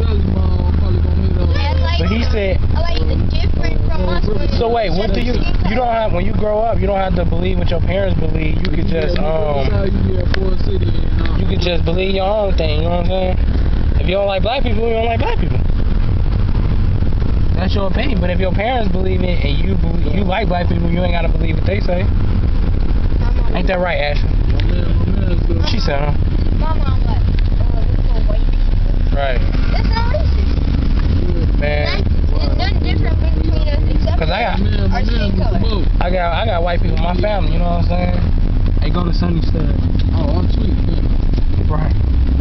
But he said. So wait, what do you don't have when you grow up? You don't have to believe what your parents believe. You could just you could just believe your own thing. You know what I'm saying? If you don't like black people, you don't like black people. That's your opinion. But if your parents believe it and you like black people, you ain't gotta believe what they say. Ain't that right, Ashley? She said, huh? My mom like, white people. Right. That's not racist. Man. There's nothing different between us except for our skin color. I got white people in my family, you know what I'm saying? They go to Sunday Stud. Oh, I'm sweet. Right.